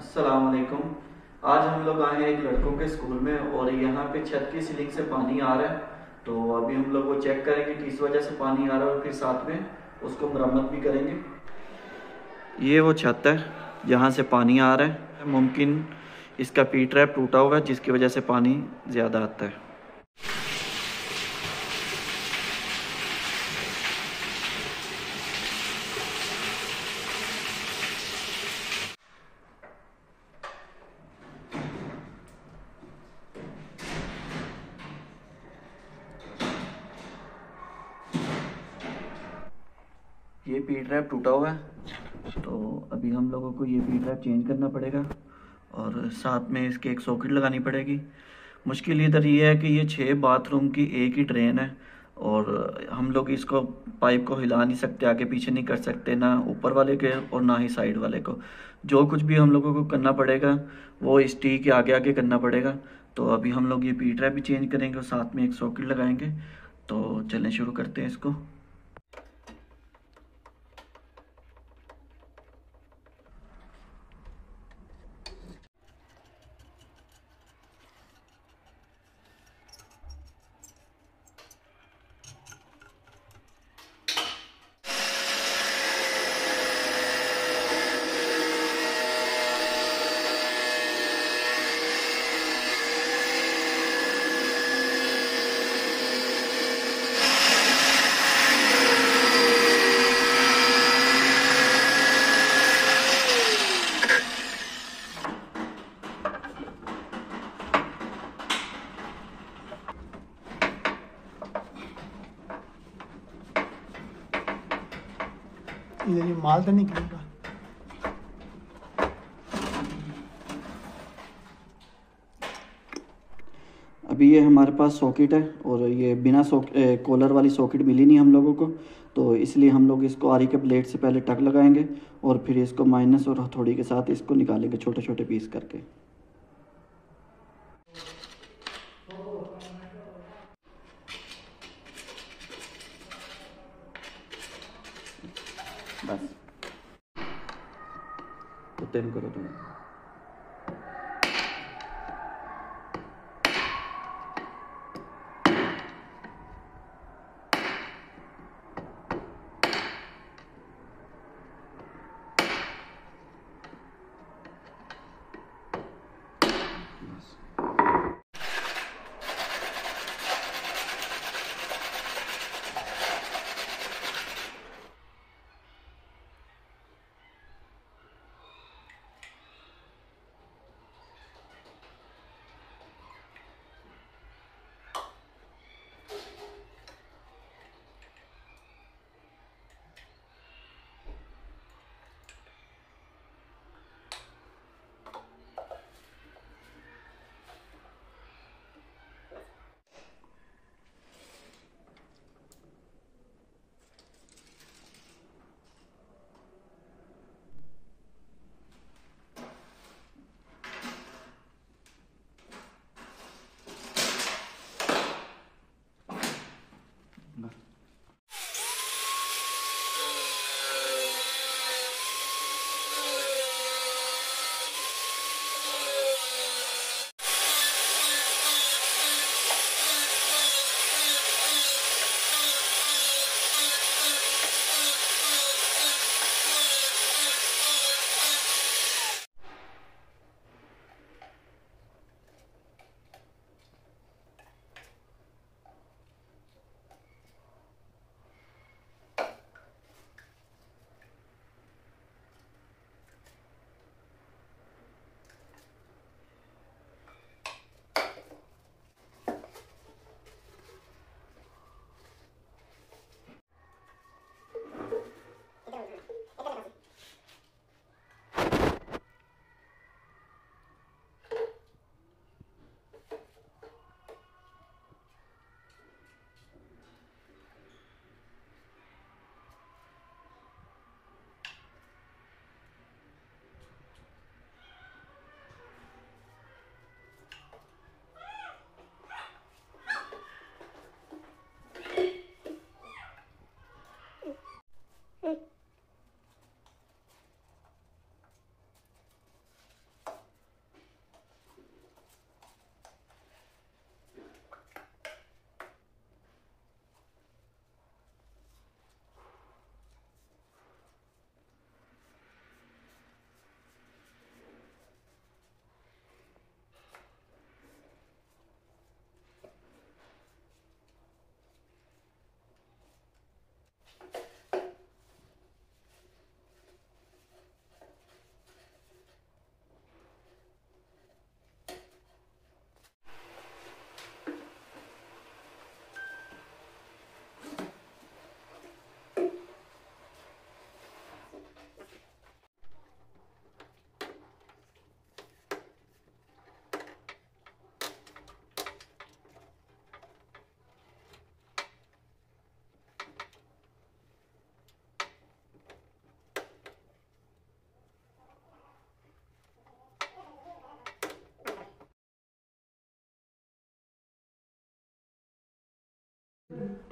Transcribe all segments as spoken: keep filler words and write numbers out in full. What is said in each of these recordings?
अस्सलाम वालेकुम। आज हम लोग आए हैं एक लड़कों के स्कूल में और यहाँ पे छत की सीलिंग से पानी आ रहा है। तो अभी हम लोग वो चेक करेंगे कि किस वजह से पानी आ रहा है और फिर साथ में उसको मरम्मत भी करेंगे। ये वो छत है जहाँ से पानी आ रहा है। मुमकिन इसका पी ट्रैप टूटा हुआ है जिसकी वजह से पानी ज़्यादा आता है। ये पी ट्रैप टूटा हुआ है तो अभी हम लोगों को ये पी ट्रैप चेंज करना पड़ेगा और साथ में इसके एक सॉकेट लगानी पड़ेगी। मुश्किल इधर ये है कि ये छः बाथरूम की एक ही ड्रेन है और हम लोग इसको पाइप को हिला नहीं सकते, आगे पीछे नहीं कर सकते, ना ऊपर वाले के और ना ही साइड वाले को। जो कुछ भी हम लोगों को करना पड़ेगा वो इस टी के आगे आगे करना पड़ेगा। तो अभी हम लोग ये पी ट्रैप भी चेंज करेंगे और साथ में एक सॉकेट लगाएंगे। तो चलें शुरू करते हैं इसको। इधर ये माल तो निकलेगा। अभी ये हमारे पास सॉकेट है और ये बिना सॉक कॉलर वाली सॉकेट मिली नहीं हम लोगों को, तो इसलिए हम लोग इसको आरी के प्लेट से पहले टक लगाएंगे और फिर इसको माइनस और हथौड़ी के साथ इसको निकालेंगे छोटे छोटे पीस करके। बस तो तेन करो तुम।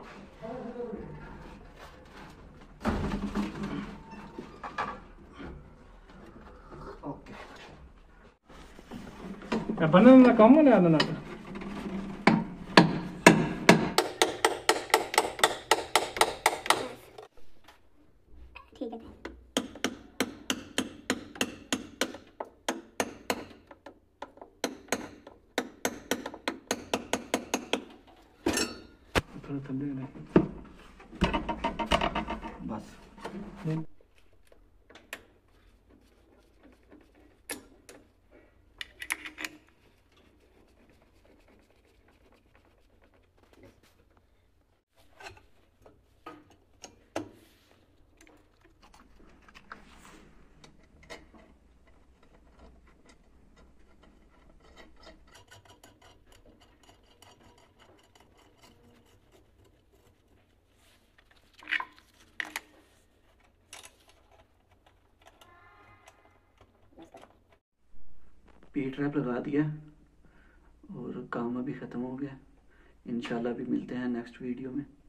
Banana kamu na ano natin? ठीक है थोड़ा ठंडे नहीं बस पी ट्रैप लगा दिया और काम अभी ख़त्म हो गया। इंशाल्लाह भी मिलते हैं नेक्स्ट वीडियो में।